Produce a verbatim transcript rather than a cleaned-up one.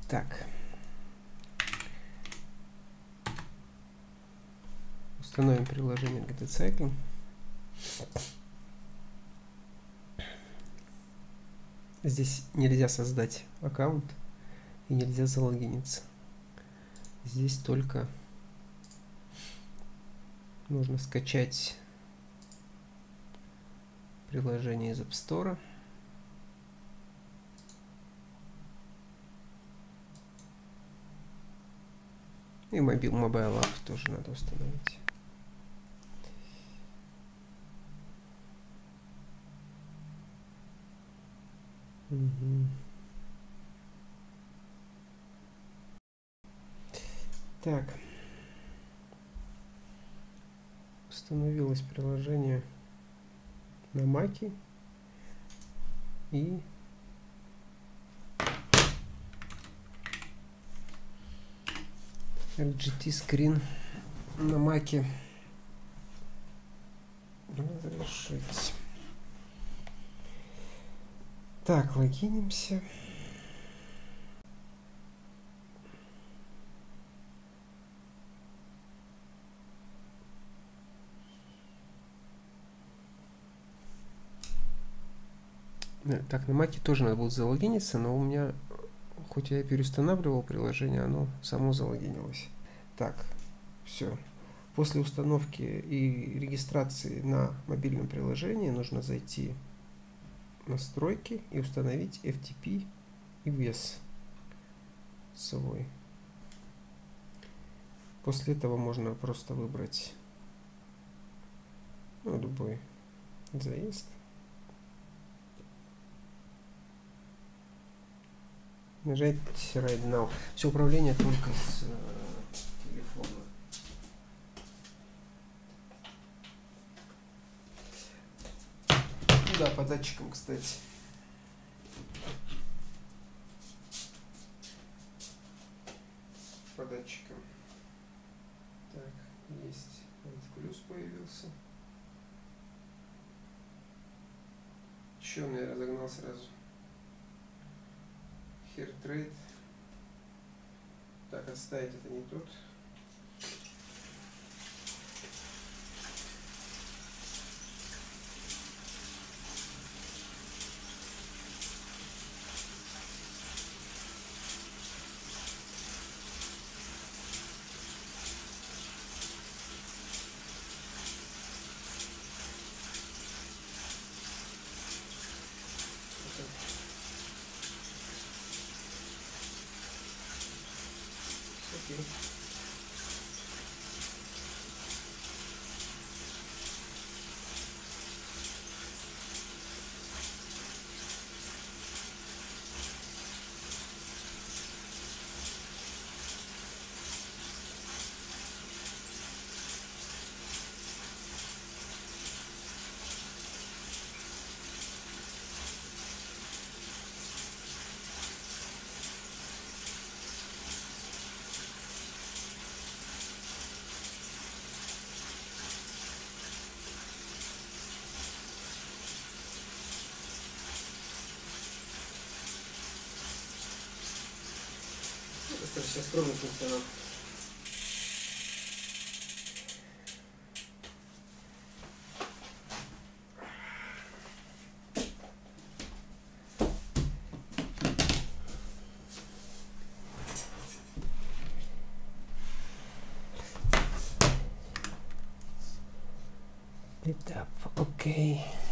Так. Установим приложение джи ти Cycling. Здесь нельзя создать аккаунт и нельзя залогиниться. Здесь только нужно скачать приложение из App Store. И мобил, Mobile App тоже надо установить. Угу. Так. Установилось приложение на Mac и эл джи ти Screen на Mac. Разрешить. Так, логинимся. Так, на Маке тоже надо будет залогиниться, но у меня, хоть я и переустанавливал приложение, оно само залогинилось. Так, все. После установки и регистрации на мобильном приложении нужно зайти в настройки и установить эф ти пи и вес свой. После этого можно просто выбрать, ну, любой заезд. Нажать Right Now. Все управление только с э, телефона. Да, по датчикам, кстати. По датчикам. Так, есть. Плюс появился. Еще он я разогнал сразу. Hair Trade. Так, отставить это не тот. Окей. Достаточно скромный функционал. Этап, окей.